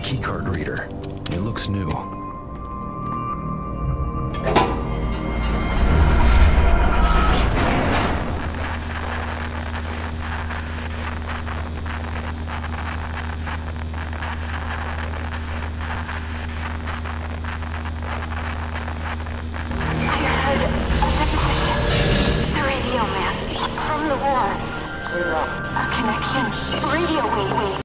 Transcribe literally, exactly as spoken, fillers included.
keycard reader. It looks new. From the war. A connection. Radio wave.